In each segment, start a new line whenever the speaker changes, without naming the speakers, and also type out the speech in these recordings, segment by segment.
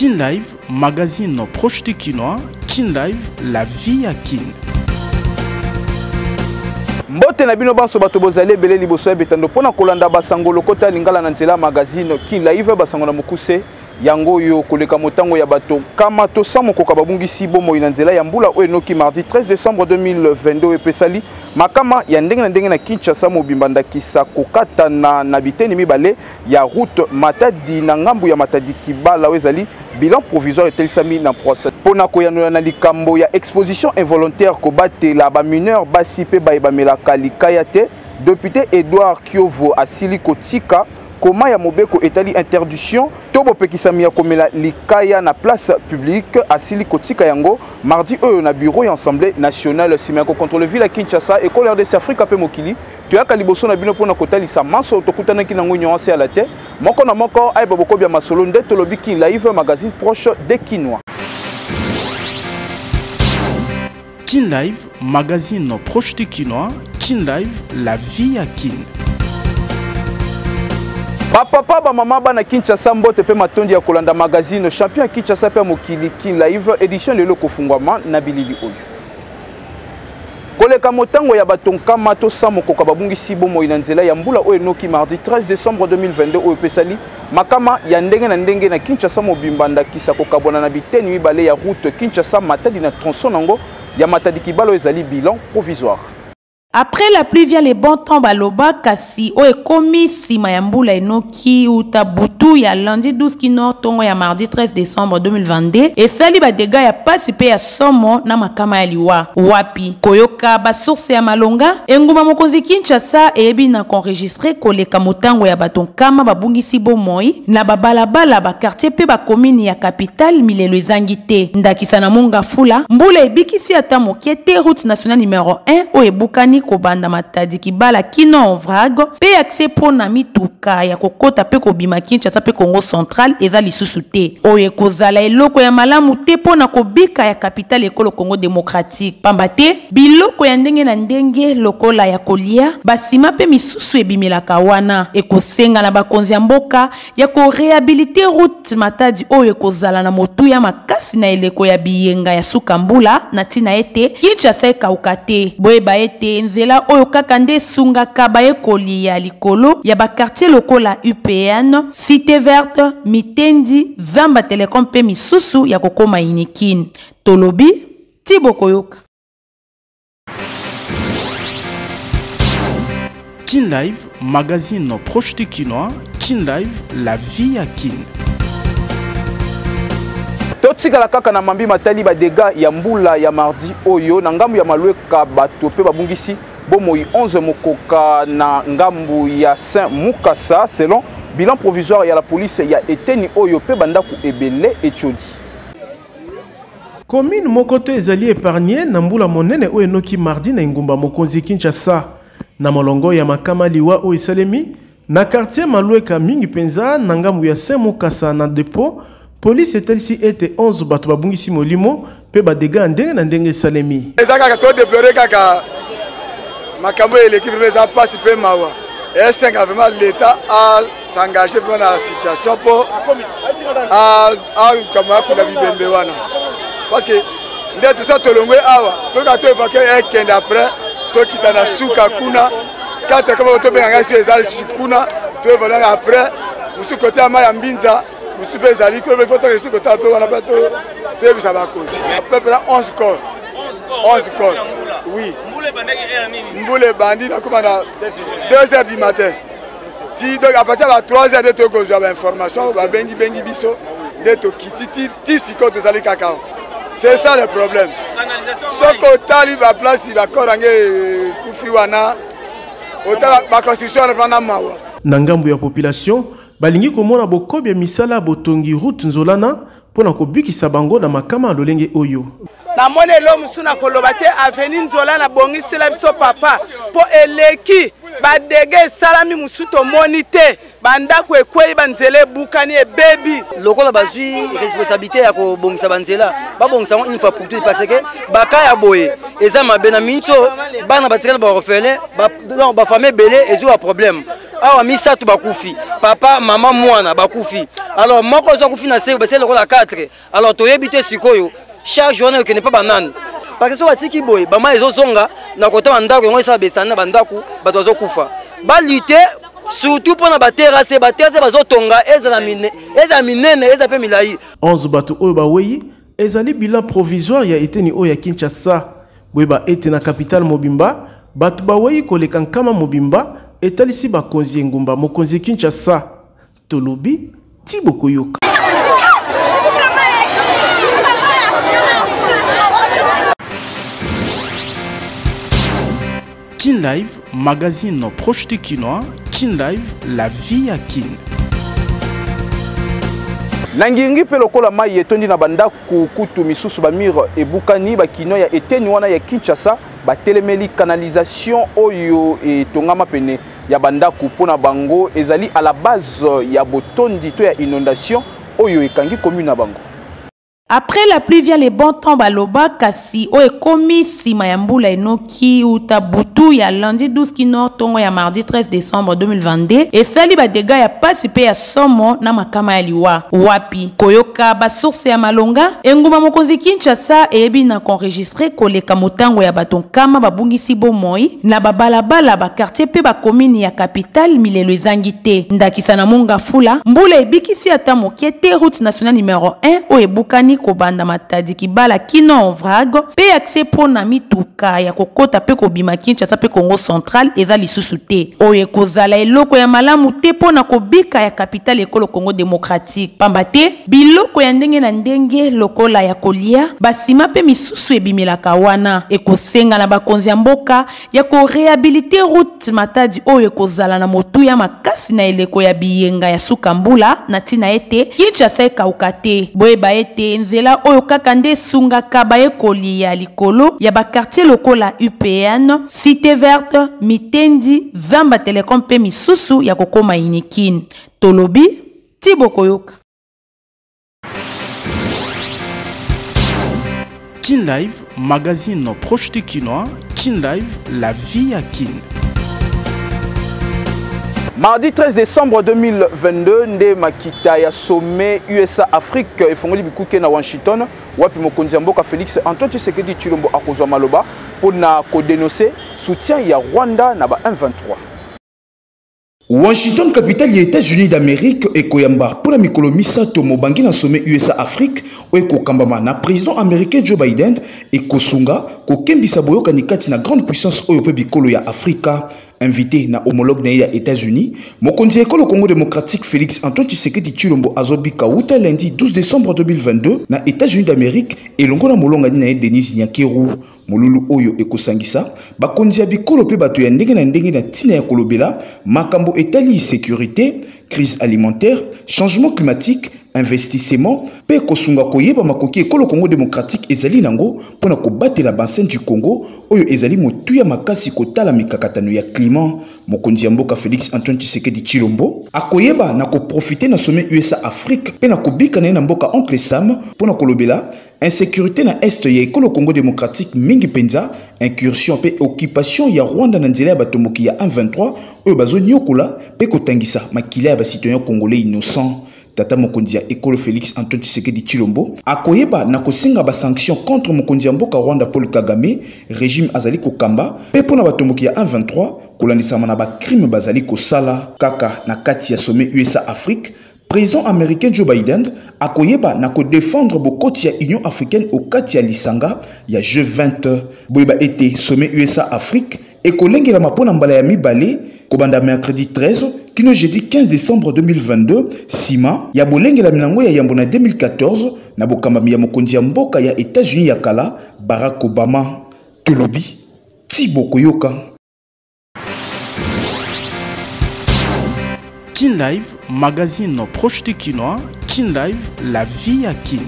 Kin Live, magazine proche de Kinois. Kin Live, la vie à Kin.
Mbote na bino banso bato bozali ebele liboso ya betando pona kolanda basango lokota lingala na nzela magazine Kin Live basango na mokuse yango yo koleka motango ya bato kama to samokoka babungisi bomo na nzela ya mbula oyo enoki mardi 13 décembre 2022 epesali makama ya ndenge na Kinshasa mobimba ndakisa kokata na biteni mibale ya route Matadi na ngambu ya Matadi Kibala wezali bilan provisoire etelisami na procès pona koyanola na likambo ya exposition involontaire kobatela ba mineur basi pe baebamela kalikaya te député Edouard Kiovo asili kotika koma ya mobeko etali interdiction tobo pekisami ya komela likaya na place publique asili kotika yango mardi oyo na bureau ya assemblée nationale simako contrôle ville à Kinshasa et colère de Afrika pe mokili toyaka liboso na bino pona kotalisa maso tokutana ki nango nyonse ya la te moko na moko ay baboko bya masolo nde tolobi Kin Live magazine proche des Kinois.
Kin Live, magazine proche des Kinois. Kin Live, la vie à Kin.
Papa ba mama ba na Kinshasa mbote pe matondi ya kolanda magazine champion Kinshasa pe mokili Kin Live édition lelo kofungwama na bilili oyo. Koleka motango ya batonkama to samokoka babungisi bomo ina nzela ya mbula oyo enoki mardi 13 décembre 2022 oyo pesali makama ya ndenge na Kinshasa mobimba ndakisa kokabona na biteni mibale ya route Kinshasa Matadi na tronçon nango ya Matadi Kibalo ezali bilan provisoire.
Après la pluie vient les bons temps baloba kasi o ekomi sima ya mbula enoki uta butu ya lundi 12 kino tongo ya mardi 13 décembre 2022 et sali ba dégâts ya pasi pe ya somo na makama ya liwa wapi koyoka ba source ya malonga enguma mokonzi Kinshasa ebi na enregistrer koleka motango ya batonkama babungisi bomoi na babalabala ba quartier pe ba commune ya capitale milelo ezangi te ndakisa na monga fula mbula ebikisi ata mokiete route nationale numéro 1 o ebukani kobanda Matadi Kibala kino vrago pe accès pona mituka ya kokota pe kobima Kinshasa pe Congo central eza lisusu te oye kozala eloko ya malamu te pona kobika ya capitale ekolo Congo démocratique pamba te biloko ya ndenge na ndenge lokola ya kolia basima pe misusu ebimelaka wana ekosenga na bakonzi ya mboka ya ko réhabiliter route Matadi oye kozala na motu ya makasi na eleko ya biyenga ya sukambula na tina ete Kinshasa ekauka te boyeba ete nzela oyo kaka nde sungaka bayekoli ya likolo ya ba quartier lokola UPN Cité Verte Mitendi Zamba Telecom pe misusu ya kokoma inikin tolobi Tibo Koyoka.
Kin Live, magazine proche des Kinois. Kin Live, la vie à Kin.
Totikala kaka na mambi matali ba dégâts ya mbula ya mardi oyo na ngambu ya malweka bato pe babungisi bomoi 11 mokoka na ngambu ya Saint Mukasa selon bilan provisoire ya la police ya eteni oyo pe bandaku ebele etioli.
Commune mokoto ezali épargné na mbula monene oyo enoki mardi na ngumba mokonzi Kinshasa na molongo ya makama liwa oyo esalemi na quartier malweka mingi penza na ngambu ya Saint Mukasa na dépôt. Police etalisi ete 11 bato babungisi molimo pe ba dégâts ndenge na ndenge salemi.
Ezaka to déplorer kaka makambo et l'équipe va passer pe mawa. Est-ce que vraiment l'état a s'engager dans la situation pour comme pour la bibembe wana. Parce que ndete ça tolongwe awa to ka to évacuer un kende après to kitana suka kuna kata kama to benga sur ezali sukuna to évacuer après musu côté ama ya mbinza musu pe ezali ko il faut to sur côté pe wana plateau to bisa ba cause à peu près 11 corps 11 corps oui mbule bandi na comme à 2h du matin ti donc à partir de 3h de to ko avoir information ba bengi biso de to kititi ti siko to zali kakao. C'est ça le problème. Ce que tali va place il va korange kufiwana otala ba construction revana mawa.
Na ngambu ya population balingi komona bokobi misala botongi route nzolana pona kobikisa bango na makama lolenge oyo.
Na mone lo musuna koloba te avenue nzolana bongisela biso papa po eleki ba dege salami musuto monite bandako ekwei banzele bukani e baby
lokola bazui responsabilité ya ko bongisa banzela ba bongisa une fois pour tout parce que baka ya boye eza mabena minto bana batikala ba refele ba famille belé ezo a problème awa misato bakufi papa mama mwana bakufi alors moko zo kufi na se ba sele ko la 4 alors toyebi te sikoyo chaque journée que n'est pas banane parce que so batiki boy ba ma ezozonga na kota bandako ngo isa besana bandako bato zo kufa ba lutter surtout pour na baterrasse bazotonga eza minene eza pe milai
11 bato oyo baweyi ezali bilan provisoire ya eteni oyo ya Kinshasa boyeba ete na capitale mobimba bato baweyi koleka nkama mobimba etalisi bakonzi ngumba mokonzi Kinshasa tolobi Thibaut Koyoka.
Kin Live, magazine proche du Kinois. Kin Live, la vie à Kin.
Nangingi pe lokola mai etondi na banda kukutu misusu bamir ebukani bakino ya eteni wana ya Kinshasa batelemeli canalisation oyo etongama pene ya banda kupona bango ezali à la base ya botondi to ya inondation oyo ekangi commune na bango.
Après la pluie vient les bons temps baloba kasi o ekomi sima ya mbula enoki uta butu ya lundi 12 kino tongo ya mardi 13 décembre 2022 et sali ba dégâts ya pasi pe ya somo na makama ya liwa wapi koyoka ba source ya malonga enguma mokonzi Kinshasa ebi na enregistré koleka motango ya batonkama babungisi bomoi na babalabala ba quartier pe ba commune ya capitale milelo ezangi te ndakisa na monga fula mbula ebikisi ata mokiete route nationale numéro 1 o ebukani kobanda matadi kibala kino ovrago pe accès pona mituka ya kokota pe kobima Kinshasa pe Congo central eza lisusu te oye kozala eloko ya malamu te pona kobika ya capitale ekolo Congo démocratique pamba te biloko ya ndenge na ndenge lokola ya kolia basima pe misusu ebimelaka wana ekosenga na bakonzi ya mboka ya ko réhabiliter route matadi oye kozala na motu ya makasi na eleko ya biyenga ya sukambula na tina ete Kinshasa ekauka te boyeba ete nzela oyo kaka nde sungaka bayekoli ya likolo ya bakartier lokola UPN, Cité Verte, Mitendi, Zamba Telecom pe misusu ya kokoma inikin. Tolobi, Thibaut Koyoka.
Kin Live, magazine proche du Kinois. Kin Live, la vie à Kin.
Mardi 13 décembre 2022, nde makita ya sommet USA Afrique efongoli bikuke na Washington wapi mokonzi mboka Félix Antoine Tshisekedi Tshilombo akozwa maloba pona ko dénoncer soutien ya Rwanda na ba M23.
Washington, capitale des États-Unis d'Amérique, et Koyamba, pour la mikolo misato mobangi na sommet USA Afrique, ou Kambama na président américain Joe Biden, et Kosunga, Kokembisa boyoka nikati na grande puissance oyope bikolo ya Afrika, invité na homologue na États-Unis, mokonzi ekolo Congo démocratique Félix Antoine Tshisekedi Tshilombo azobika uta lundi 12 décembre 2022 na États-Unis d'Amérique, et longola molonga na Denis Nyakeru. Molulu oyo ekosangisa bakonzi ya bikolo pe bato ya ndenge na tina ya kolobela makambo etali sécurité, crise alimentaire, changement climatique, investissement pe kosunga koyeba makoki ekolo Congo démocratique ezali nango pona kobatela bansene du Congo oyo ezali motu ya makasi kotala mikakatano ya climat. Mokonzi ya mboka Félix Antoine Tshisekedi Tshilombo akoyeba na koprofiter na sommet USA Afrique pe na kobika na mboka oncle Sam pona kolobela insécurité na est ya ekolo Congo démocratique mingi penza incursion pe occupation ya Rwanda na nzela ya batomoki ya 123 oyo bazonyokola pe kotangisa makila ya ba citoyen congolais innocent. Tata mokonzi ya ekolo Félix Antoine Tshisekedi Tshilombo akoyeba na kosenga ba sanction contre mokonzi ya mboka Rwanda Paul Kagame régime azali kokamba pe pona batomoki ya 123 kolandisama na ba crime bazali kosala kaka na kati ya sommet USA Afrique. Président américain Joe Biden a koyeba na ko défendre bokoti ya Union africaine au kati ya lisanga ya G20 boyeba été sommet USA Afrique et kolengela mapona mbala ya mibale kobanda mercredi 13 kino jeudi 15 décembre 2022 sima ya bolengela milango ya yambo na 2014 na bokambami ya mokonzi ya mboka ya États-Unis ya kala Barack Obama. Tolobi Thibaut Koyoka.
Kin Live, magazine proche du Kinois. Kin Live, la vie à Kin.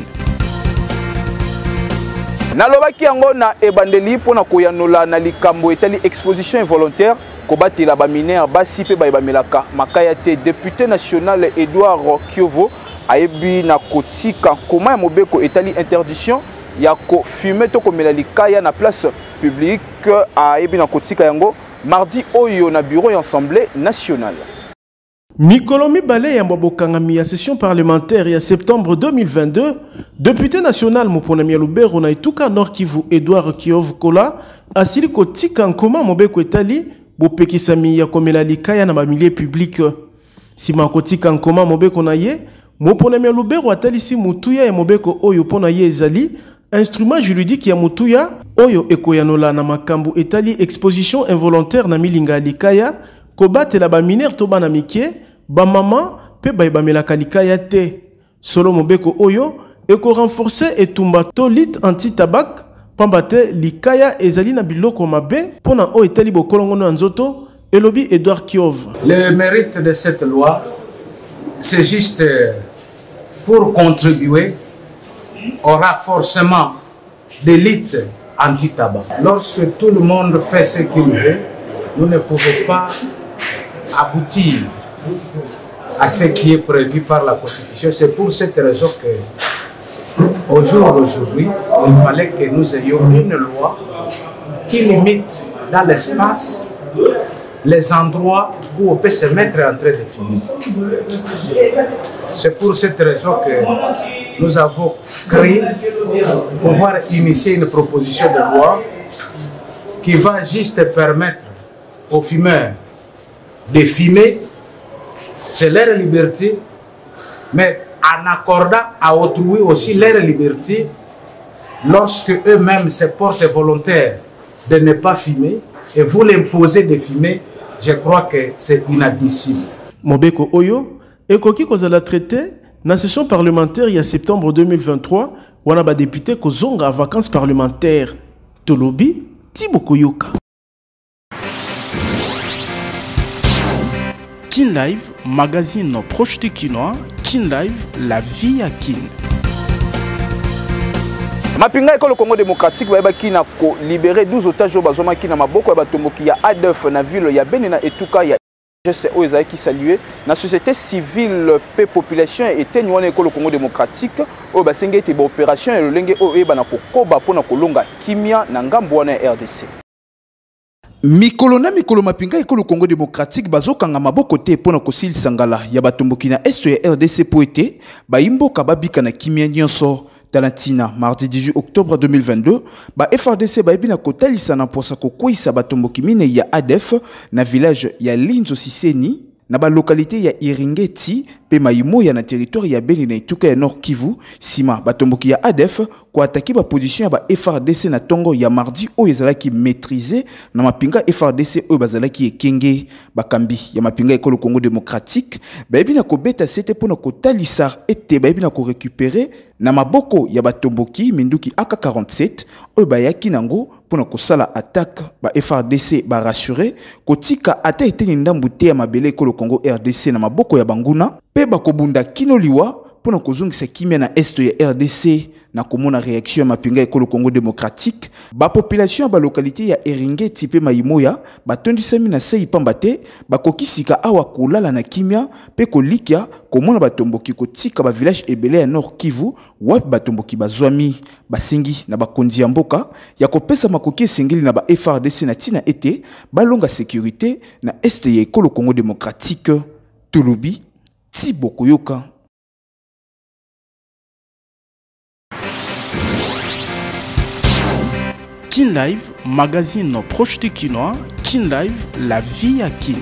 Nalobaki yango na ebandeli pona koyanola na likambo etali exposition involontaire kobatela ba mineur basi pe ba ebamelaka makaya te. Député national Edouard Kiovo ayebi na kotika koma ya mobeko etali interdiction ya ko fumer to komela likaya na place publique ayebi na kotika yango mardi oyo na bureau ya assemblée nationale.
Mikolo mibale ya mbabokangami ya session parlementaire ya septembre 2022, député national Mopona Lubero na Ituka Nord Kivu Edouard Kiov Kola asili kotika nkoma mobeko etali bopekisami ya komela likaya na bamilie public. Sima kotika nkoma mobeko na ye, Mopona Lubero atalisi mutuya ya mobeko oyo pona ye ezali instrument juridique ya mutuya oyo ekoyanola na makambu etali exposition involontaire na milinga likaya kobate la ba mineur to bana mikie ba mama pe ba ibamela likaya te solo mobeko oyo eko renforcer etumba to lit anti tabac pambate likaya ezali na biloko mabe pona o etali bokolongo na nzoto elobi Edouard Kiov.
Le mérite de cette loi c'est juste pour contribuer au renforcement des luttes anti-tabac. Lorsque tout le monde fait ce qu'il veut, nous ne pouvons pas aboutir à ce qui est prévu par la Constitution. C'est pour cette raison que, au jour d'aujourd'hui, il fallait que nous ayons une loi qui limite dans l'espace les endroits où on peut se mettre en train de fumer. C'est pour cette raison que nous avons créé pour pouvoir initier une proposition de loi qui va juste permettre aux fumeurs de fumer, c'est leur liberté, mais en accordant à autrui aussi leur liberté lorsque eux-mêmes se portent volontaires de ne pas fumer et vous l'imposez de fumer, je crois que c'est inadmissible.
Mobeko Oyo, ekoki kozala traité na session parlementaire il y a septembre 2023, wana ba député kozonga vacances parlementaires. Tolobi Tiboko Yoka.
Kin Live, magazine proche de Kinois. Kin Live, la vie à Kin.
Mapinga ekolo Congo démocratique ba kina ko libérer 12 otages bazoma kina maboko ya batomboki ya ADF na ville ya Beni na Etuka ya GC Oezaki qui saluer na société civile pe population était nyone ekolo Congo démocratique o basenge te ba opération et lolenge o eba na kokoba pona kolonga kimia na ngambo wana RDC.
Mikolo mapinga ekolo Congo démocratique bazokanga maboko te pona kosili sangala ya batomboki na est ya RDC poete ba imboka babika na kimia nyonso. Talantina, mardi 18 octobre 2022, ba FRDC ba ebina kotalisa na posa kokwisa batomboki mine ya ADF na village ya Linzo Siseni na ba localité ya Iringeti pe Maimoya na territoire ya Beni na Ituka ya Nord Kivu sima batomboki ya ADF ko attaquer ba position ya ba FRDC na tongo ya mardi o ezalaki maîtriser na mapinga FRDC o bazalaki ekenge bakambi ya mapinga ekolo Congo démocratique ba ebina ko beta sete pona ko talisa ete ba ebina ko récupérer na maboko ya batomboki minduki AK-47 o bayaki nango pona ko sala attaque ba FRDC ba rassurer kotika ata eteni ndambu te ya mabele ekolo Congo RDC na maboko ya banguna pe bakobunda kinoliwa pona kozongisa kimia na est ya RDC na komona réaction ya mapinga ekolo Congo démocratique ba population ba localité ya Eringeti pe Maimoya batondisami na sei pambate bakokisika awa kolala na kimia pe kolikia komona batomboki kotika ba village ebele ya Nord Kivu wapi batomboki bazwami basengi na bakonzi ya mboka ya kopesa makoki esengeli na ba FRDC na tina ete balonga sécurité na est ya ekolo Congo démocratique. Tolobi Tiboko Yoka.
Kin Live, magazine proche de Kinois. Kin Live, la vie à Kin.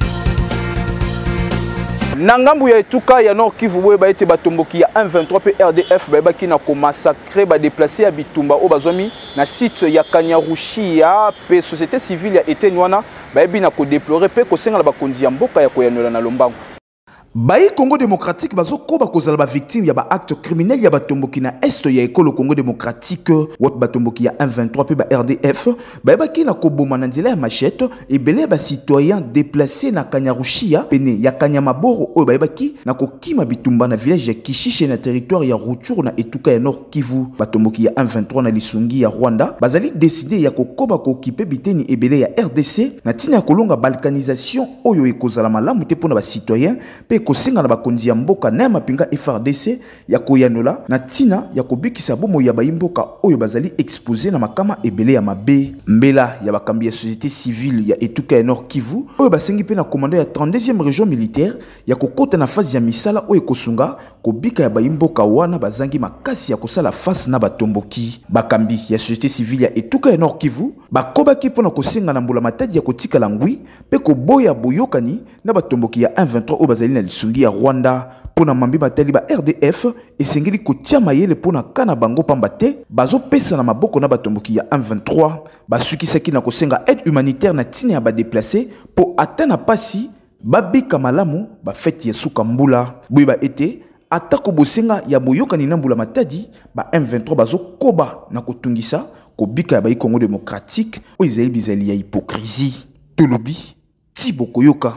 Nangambu ya Etuka ya Nord Kivu boye ba ete batomboki ya 123 pe RDF ba kina ko massacrer ba déplacer ya bitumba o bazomi na site ya Kanyarushia pe société civile ya Etenywana ba ebina ko déplorer pe ko senga la bakonzi ya mboka ya koyanola na lombango.
Bayi Congo démocratique bazo koba kozala ba victime ya ba acte criminel ya batomboki na est ya ekolo Congo démocratique wep batomboki ya 123 pe ba RDF ba baki na koboma na nzela ya machette et belé ba citoyens déplacés na Kanyarushia pene ya Kanyamaboro o ba baki na kokima bitumba na village ya Kishishe na territoire ya Rutshuru na Etuka ya Nord Kivu batomboki ya 123 na lisungi ya Rwanda bazali décider ya kokoba kokipe biteni ebele ya RDC na tina ya kolonga balkanisation oyo ekozala malamu te pona ba citoyens pe kosenga na bakonzi ya mboka na mapinga FRDC ya koyanola na tina ya kobikisa bomo ya baimboka oyo bazali exposé na makama ebele ya mabe. Mbela ya bakambi ya société civile ya etuka ya Nord Kivu oyo basengi pe na commando ya 32e région militaire ya kokota na phase ya misala oyo kosunga kobika ya baimboka wana bazangi makasi ya kosala face na batomboki. Bakambi ya société civile ya etuka ya Nord Kivu bakobaki pona kosenga na mbula matadi ya kotika langwi pe koboya boyokani na batomboki ya 123 oyo bazali na lisungi ya Rwanda pona mambi batali ba RDF esengeli kotia mayele pona kana bango pamba te bazopesa na maboko na batomboki ya 123 basukisaki na kosenga aide humanitaire na tina ya badeplace po ata na pasi babika malamu bafeti ya suka mbula boyeba ete atako bosenga ya boyokani na mbula matadi ba M23 bazokoba na kotungisa kobika ya bayi Congo démocratique oyo ezali bizali ya hypocrisie. Tolobi Thibaut Koyoka.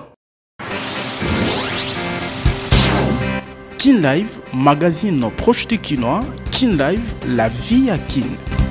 Kin Live, magazine proche de Kinois. Kin Live, la vie à Kin.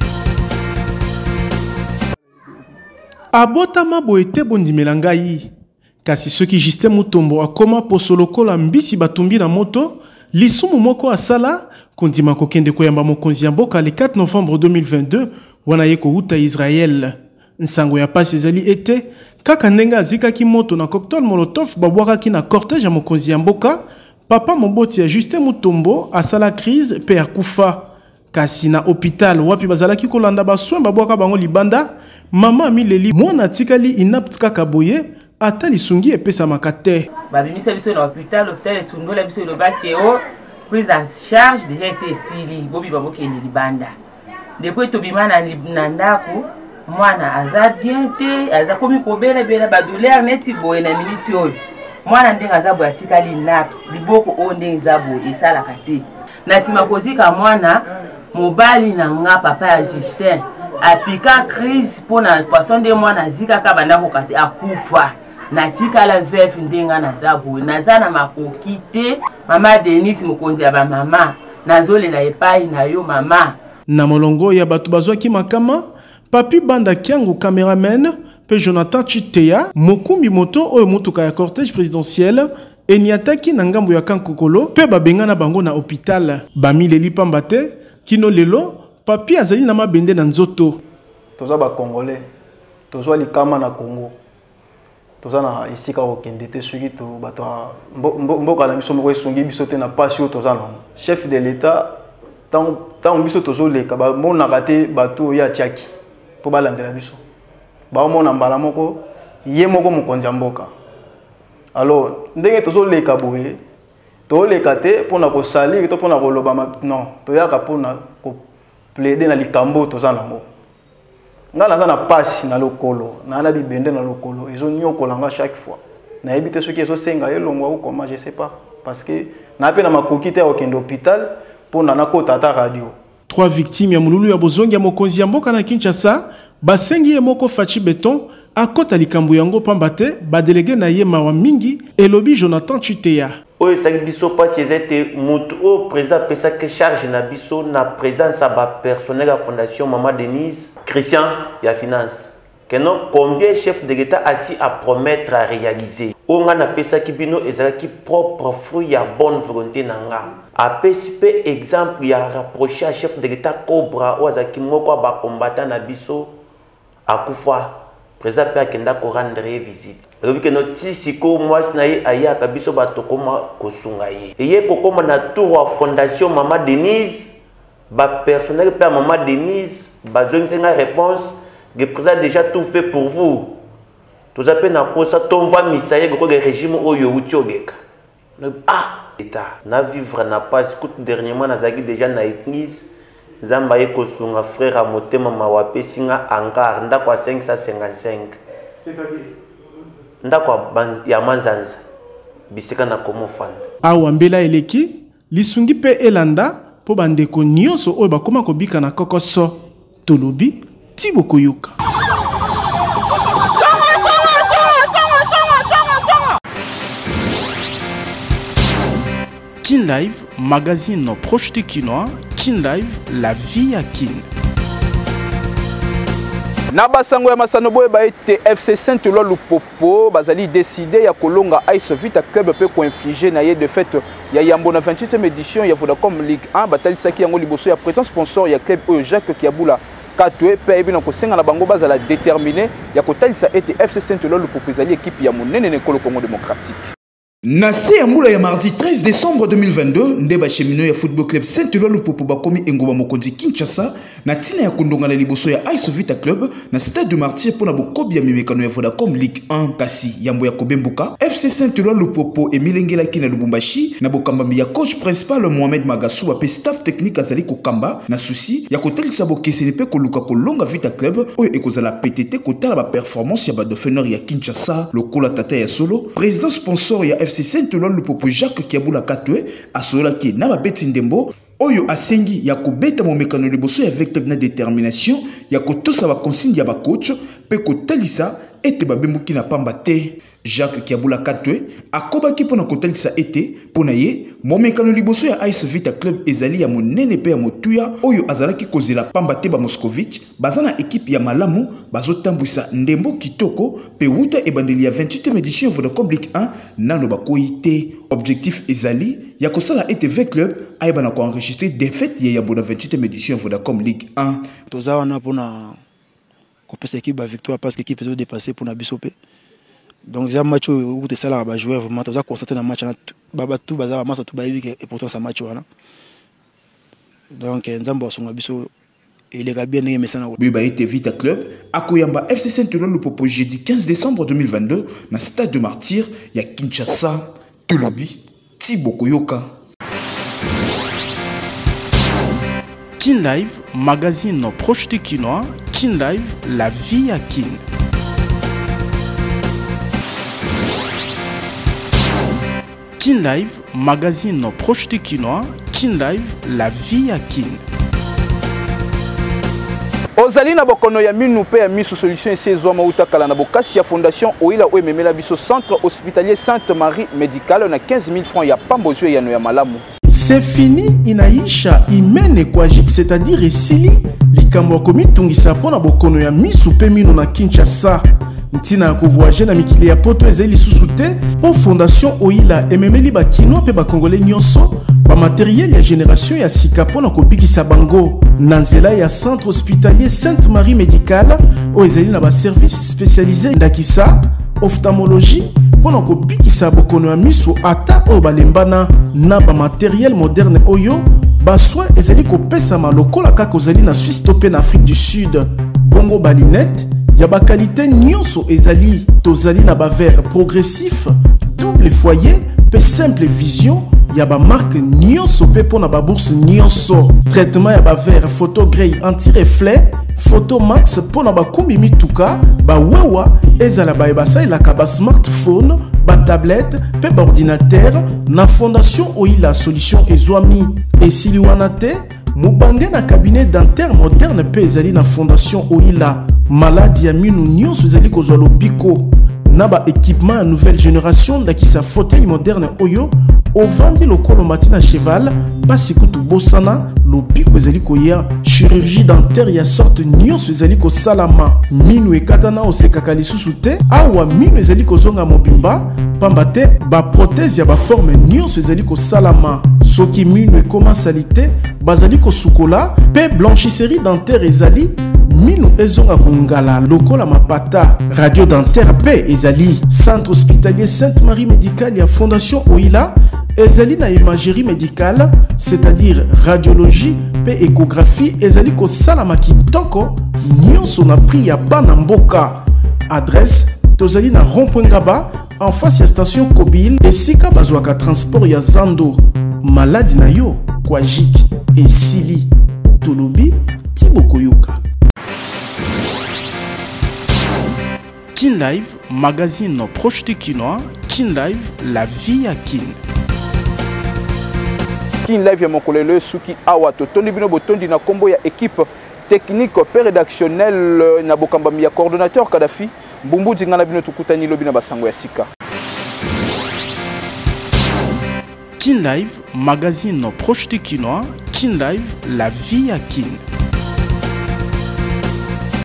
Abotama boete bondimela ngai kasi soki Justin Mutombo akoma posolokola mbisi batumbi na moto lisumu moko asala kondima kokende koyamba mokonzi ya mboka le 4 novembre 2022 wana ye kouta Israël. Nsango ya pasi ezali ete kaka ndenge azikaki moto na cocktail molotov babwakaki na cortège ya mokonzi ya mboka papa moboti ya Justin Mutombo asala crise pe akufa. Kasi na hôpital wapi bazalaki kolanda baswe babwaka bango libanda mama Mileli mwana tikali inapt kaka boye ata lisungi epesa makate.
Babimisa biso na hôpital esungola biso lobaki o prise en charge déjà esili bobi babokende libanda. Depuis tobima na ndako mwana aza bien te aza komi kobela bela ba douleur neti boye na minute oyo mwana ndenga za boya tikali napt liboko o ndenga za boye esala kate na sima kozika mwana mobali na nga papa ya Justin apika crise pona façon de mwana zika ka banda ko kate akufa na tikala vef ndenga na za boye naza na makoki te mama Denise mokonzi ya ba mama nazolela epai na yo mama.
Na molongo ya batu bazwaki makama papi banda kiango cameraman pe Jonathan Chiteya mokumbi moto oyo motuka ya cortège présidentiel eniataki na ngambo ya kankokolo pe babenga na bango na hôpital Bamileli pamba te kino lelo papi azali na mabende na nzoto.
Toza ba congolais tozwa likama na Congo toza na isika okende te soki to bato mboka na biso moko esungi biso te na pasi oyo toza na chef de l'état tant biso tozoleka bamonaka te bato oyo atiaki mpo balandela biso baomona mbala moko ye moko mokonzi ya mboka. Alors ndenge tozoleka boye toleka te mpona kosaliri to mpona koloba non toyaka mpona koplaide na likambo toza nango. Nga naza na pasi na lokolo na bibende na lokolo ezonyokola nga chaque fois nayebi te soki ezosenga elongwa ou comment je sais pas parce que na pe na makoki te okende hôpital mpona nakota ata radio.
3 victimes ya mululu ya bozongi ya mokonzi ya mboka na Kinshasa basengi ye moko Fachi Beton akota likambo yango pamba te badelege na ye mawa mingi elobi Jonathan Chiteya.
Oyo saki biso pasi ezete mutu o président pesa que charge na biso na présence à ba personnel à fondation Maman Denise Christian ya finance. Que non combien chef de l'État assis à promettre à réaliser. On a pesa ki bino ezaki propre fruit ya bonne volonté nanga. A PSP exemple ya rapproché à chef de l'État Cobra o azaki moko ba combattant na biso akufa. Président Père Kenda ko rendre visite. Lobi que noti siko mwasi na ye aya kabiso batokoma kosunga ye. Eye kokoma na tour wa fondation Maman Denise ba personnel Père Maman Denise bazongi senga réponse le président a déjà tout fait pour vous. Tout ça na posa tomva misaye ko le régime oyo utiogeka. Ah, état na vivre na pas écoute dernièrement na zaki déjà na église Zamba ye kosunga frère a motema mawape singa ankar ndako 555. Ndako ya manzanza bisika na komo fan.
Awa mbela eleki lisungi pe elanda po bandeko nyonso oyo bakoma kobika na kokoso tolobi Thibaut Koyoka.
Kin Live, magazine proche de Kinois. Kin Live, la vie à Kin.
Na basango ya masano boye ba ete FC Saint-Eloi Lupopo bazali décidé ya kolonga Ice Vita Club pe ko infliger na ye de fait ya yambo na 28e édition ya Vodacom Ligue 1 batali saki yango liboso ya présent sponsor ya club oyo Jacques Kiabula Katwe pe ebina ko senga na bango bazala déterminé ya kotalisa ete FC Saint-Eloi Lupopo ezali équipe ya monene ne kolo Congo démocratique.
Nase ya mbula ya mardi 13 décembre 2022 ndeba chemino ya football club Saint-Eloi Lupopo bakomi engoma mokonzi Kinshasa na tina ya kondonga na liboso ya Ice Vita Club na stade de Martyr pona bokobi ya mimekano ya Vodacom Ligue 1 kasi yambo ya kobembuka FC Saint-Eloi Lupopo emilengela kina Lubumbashi na bokambami ya coach principal Mohamed Magassou pe staff technique azali kokamba na souci ya kotalisa bokeseni pe koluka kolonga Vita Club oyo ekozala PTT kotala ba performance ya ba dauphineur ya Kinshasa lokola tata ya solo président sponsor ya FC Saint-Eloi Lupopo Jacques Kiabula Katwe asolaki na babeti ndembo oyo asengi ya kobeta momekano liboso ya vecteur na détermination ya kotosa ba consigne ya ba coach pe kotalisa ete babembuki na pamba te. Jacques Kiabula Katwe akobaki pona kotalisa ete pona ye momekano liboso ya Ice Vita Club ezali ya monene pe ya motuya oyo azalaki kozela pamba te ba Moscovitch bazana équipe ya malamu bazotambwisa ndembo kitoko pe wuta ebandeli ya 28e édition ya Vodacom Ligue 1 nano bakoite. Objectif ezali ya kosala ete V Club ayebana ko enregistrer défaite ya yambo na 28e édition ya Vodacom Ligue 1.
Toza wana pona kopesa équipe ba victoire parce que équipe ezo dépasser pour na bisope. Donc j'ai un match où tu es là à jouer vraiment tu as constaté dans match baba tout bazar massa tout baïbi et pourtant ça match voilà. Donc nzambo songa biso et les gars bien aimé ça na
Biba ete Vita Club akoyamba FC Saint-Eloi Lupopo jeudi 15 décembre 2022 na stade de Martyr ya Kinshasa Tolobi Tiboko Yoka.
Kin Live, magazine proche de Kinois. Kin Live, la vie à Kin. Kin Live, magazine proche de Kinois. Kin Live, la vie à Kin.
Ozali na bokono ya minu pe ya misu solution ezwa mauta kala na bokasi ya fondation oila o memela biso centre hospitalier Sainte Marie médical na 15 000 francs ya pambozio ya no ya malamu.
C'est fini inaisha imene kwa jik, c'est-à-dire esili likambo komi tungisa pona bokono ya misu pe mino na Kinshasa. Ntina ya kovoyager na mikili ya poto ezeli susu te po fondation oila ememeli ba kinois pe ba congolais nyonso ba matériel ya génération ya sika pona kobikisa bango na nzela ya centre hospitalier Sainte Marie médical o ezeli na ba service spécialisé ndakisa ophtalmologie pona kobikisa bokono ya miso ata o balembana na ba matériel moderne oyo ba soin ezeli kopesama lokola kaka ozali na Suisse to pe na Afrique du Sud. Bongo balinette ya ba qualité nyonso ezali tozali na ba verre progressif double foyer pe simple vision ya ba marque nyonso pe pona ba bourse nyonso. Traitement ya ba verre photo grey anti-reflet photo max pona ba kumbi mituka ba wawa ezala ba ebasa ilaka ba smartphone ba tablette pe ba ordinateur na fondation oila solution ezwami esili wana te mubange na cabinet dentaire moderne pe ezali na fondation oila maladie ya minu nyonso ezali kozwa lobiko na ba équipement ya nouvelle génération ndakisa fauteuil moderne oyo ovandi lokolo matina cheval basi kutu bosana lobiko ezali koya chirurgie dentaire ya sorte nyonso ezali kosalama minu ekatana osekaka lisusu te awa minu ezali kozonga mobimba pamba te baprothèse ya baforme nyonso ezali kosalama soki minu ekoma sali te bazali kosukola pe blanchisserie dentaire ezali minu ezonga kongala lokola mapata radio dentaire pe ezali centre hospitalier Sainte Marie médical ya fondation oila ezali na imagerie médicale c'est-à-dire radiologie pe échographie ezali kosalama kitoko nyonso na prix ya bana mboka. Adresse tozali na rond-point Ngaba en face ya station Kobil esika bazwaka transport ya Zando. Maladi na yo kwa jik esili Tolobi Tiboko Yoka.
Kin Live, magazine proche de Kinois. Kin Live, la vie à Kin.
Kin Live ya mokolele suki awa totondi bino botondi na kombo ya équipe technique pe rédactionnel na bokambami ya coordonnateur Kadafi mbumbu dingana bino tukutani lobi na basango ya sika.
Kin Live, magazine proche de Kinois. Kin Live, la vie à Kin.